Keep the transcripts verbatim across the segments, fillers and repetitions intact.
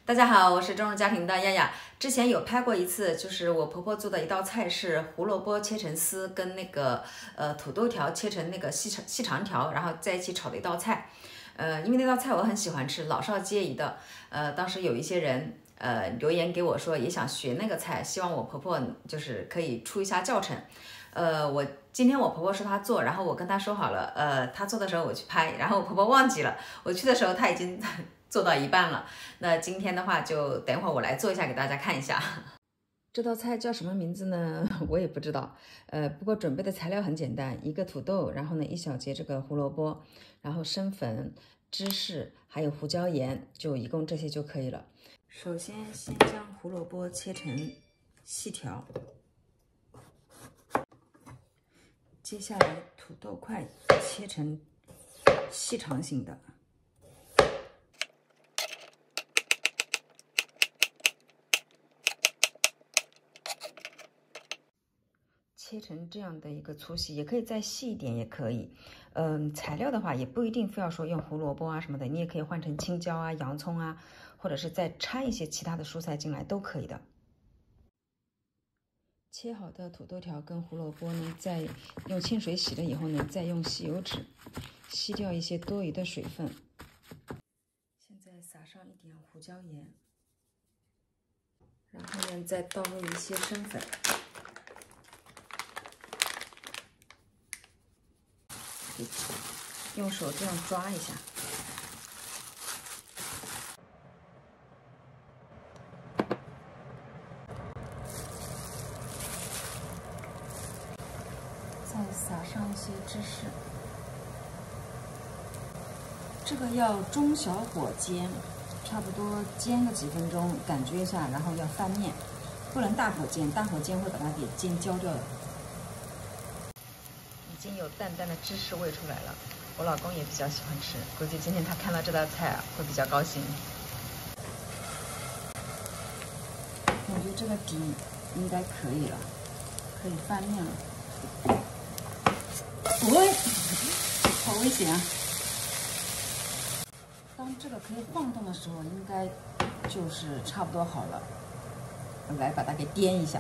大家好，我是中日家庭的亚亚。之前有拍过一次，就是我婆婆做的一道菜是胡萝卜切成丝，跟那个呃土豆条切成那个细长细长条，然后在一起炒的一道菜。呃，因为那道菜我很喜欢吃，老少皆宜的。呃，当时有一些人呃留言给我说，也想学那个菜，希望我婆婆就是可以出一下教程。呃，我今天我婆婆说她做，然后我跟她说好了，呃，她做的时候我去拍，然后我婆婆忘记了，我去的时候她已经做到一半了。那今天的话，就等会儿我来做一下给大家看一下。这道菜叫什么名字呢？我也不知道。呃，不过准备的材料很简单，一个土豆，然后呢一小节这个胡萝卜，然后生粉、芝士，还有胡椒盐，就一共这些就可以了。首先，先将胡萝卜切成细条。接下来，土豆块切成细长型的。切成这样的一个粗细，也可以再细一点，也可以。嗯，材料的话也不一定非要说用胡萝卜啊什么的，你也可以换成青椒啊、洋葱啊，或者是再掺一些其他的蔬菜进来都可以的。切好的土豆条跟胡萝卜呢，再用清水洗了以后呢，再用吸油纸吸掉一些多余的水分。现在撒上一点胡椒盐，然后呢再倒入一些生粉。用手这样抓一下，再撒上一些芝士。这个要中小火煎，差不多煎个几分钟，感觉一下，然后要翻面，不能大火煎，大火煎会把它给煎焦掉的。已经有淡淡的芝士味出来了，我老公也比较喜欢吃，估计今天他看到这道菜啊会比较高兴。感觉这个底应该可以了，可以翻面了。喂，好危险啊！当这个可以晃动的时候，应该就是差不多好了。我来把它给颠一下，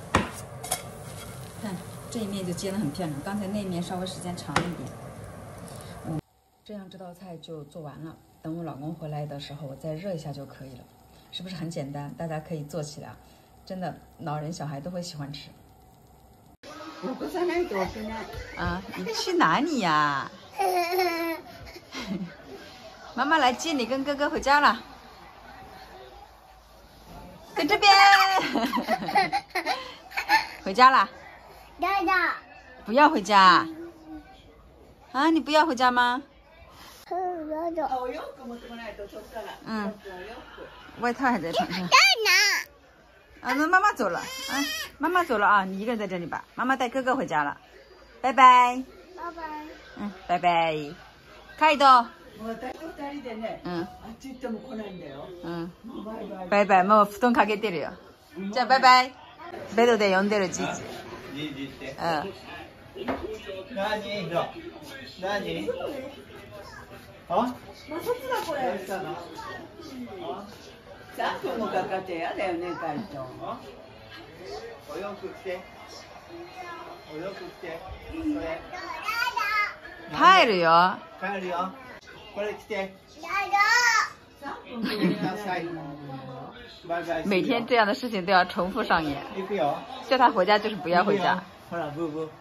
看。这一面就煎得很漂亮，刚才那一面稍微时间长一点。嗯，这样这道菜就做完了。等我老公回来的时候，我再热一下就可以了。是不是很简单？大家可以做起来，真的，老人小孩都会喜欢吃。啊，你去哪里呀？妈妈来接你跟哥哥回家了。在这边。回家啦。不要回家啊！你不要回家吗？嗯，外套还在床上。啊，那妈妈走了啊！妈妈走了啊！你一个人在这里吧。妈妈带哥哥回家了，拜拜。拜拜。嗯，拜拜。カイド。うん。うん。バイバイ。もう布団かけてるよ。じゃあバイバイ。ベッドで呼んでるじいじ。うん。何の？何？あ？まあ、そっちだこれ。どうしたの？さんぷんもかかってやだよね、会長。お洋服着て。お洋服着て。これ。帰るよ。帰るよ。これ着て。每天这样的事情都要重复上演。叫他回家就是不要回家。ほら、ブーブー。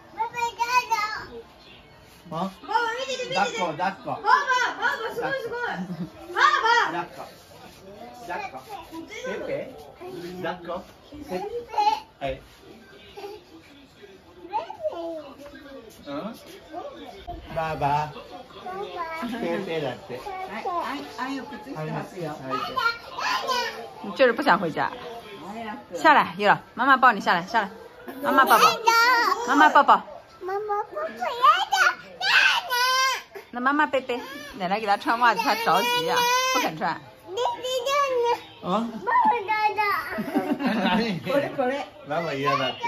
あ？抱っこ、抱っこ。バーバー、バーバー、すごいすごい。バーバー。抱っこ。抱っこ。ペペ。抱っこ。はい。うん？バーバー。ペペだって。はい、あい、あいを靴下履くよ。你就是不想回家。下来，有了，妈妈抱你下来，下来。妈妈抱抱。妈妈抱抱。妈妈抱抱呀的。那妈妈背背，奶奶给他穿袜子，他着急啊，不肯穿。啊？これこれ。妈妈嫌だって。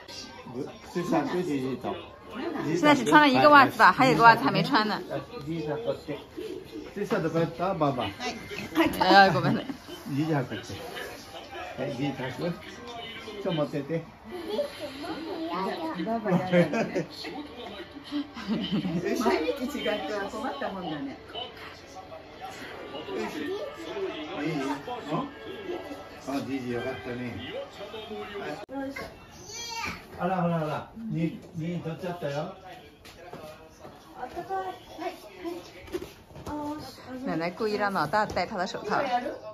现在只穿了一个袜子吧，还有一个袜子还没穿呢。哎，ごめんね。 リーチ履くって。はい、リーチ履く。ちょっと持ってて。 ババやだね。毎日違っては困ったもんだね。 いい？うん？あ、ジジよかったね。あらほらほら、に、に取っちゃったよ。 奶奶故意让老大戴他的手套。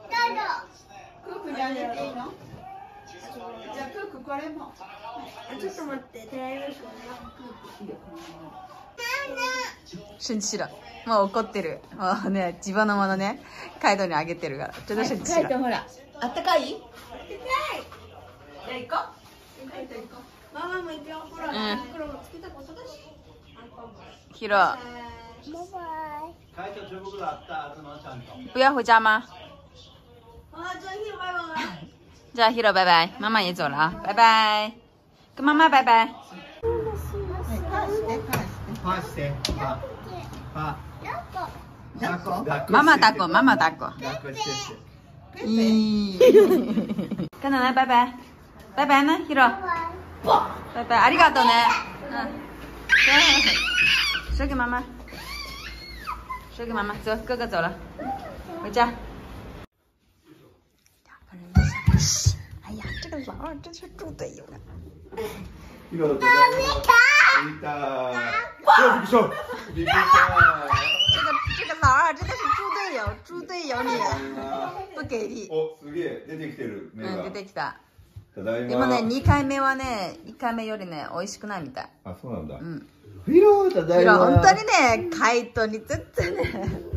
ちょっと待って、手洗いましょう。 生气了。もう怒ってる。もうね、自分のものね、カイトにあげてるから。ちょっと生气了。 カイトほら、あったかい？じゃあ行こう。カイト行こう。 ママも行くよ。ほら、 うん袋もつけたことだし。 ヒロ。 カイト手袋あった、あのちゃんと。 不要回家吗？ 啊，真是拜拜。 じゃあヒロ拜拜，妈妈也走了啊，拜拜，跟妈妈拜拜。 パーして、パー。パー。抱っこ。 妈妈抱っこ，妈妈抱っこ。 抱っこしてって。 咦，跟奶奶拜拜，拜拜呢，ヒロ。拜拜，ありがとうね。嗯，说给妈妈，说给妈妈，走，哥哥走了，回家。哎呀，这个老二真是猪队友啊！ ヒロと。見た。びっくりした。びっくりした。 这个这个老二真的是猪队友，猪队友你不给力。 お、すげえ出てきてる。 うん、出てきた。 ただいま。 でもね、にかいめはね、いっかいめよりね、美味しくないみたい。 あ、そうなんだ。 うん。 ヒロ、ただいま。 本当にね、カイトに絶対ね。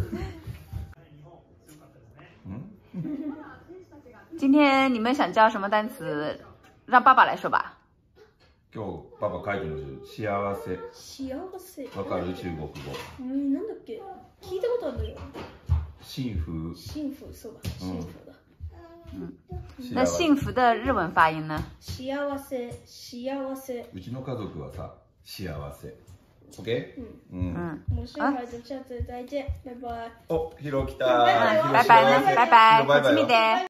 今天你们想教什么单词？让爸爸来说吧。 今日パパ書いてる幸せ。 幸せ。 わかる中国語。 うん、なんだっけ。聞いたことあるよ。 幸福。 幸福、そうだ。幸福だ。 嗯。那幸福的日文发音呢？ 幸せ、幸せ。 うちの家族はさ、幸せ。OK？ 嗯嗯。 我是孩子，下次再见，拜拜。 お、ヒロ来た。 拜拜呢，拜拜，おつみで。